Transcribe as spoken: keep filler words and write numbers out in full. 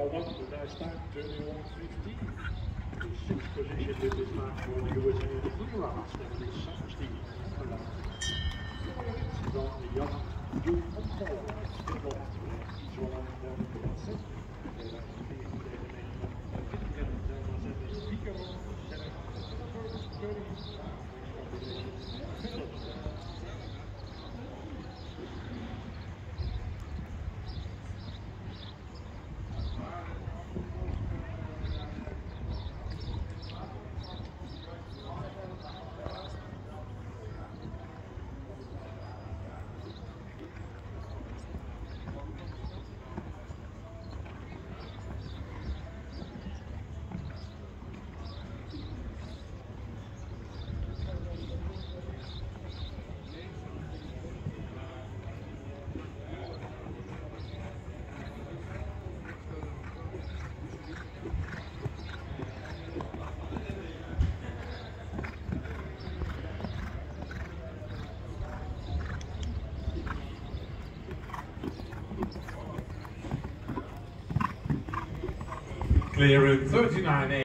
well done, but now start thirty-one fifteen. The sixth position in this match for the U S A in the free runs. That is Saperstein. Dan Jan Jong Opval. Dit loopt iets wel aan de zet. Clear in thirty-nine.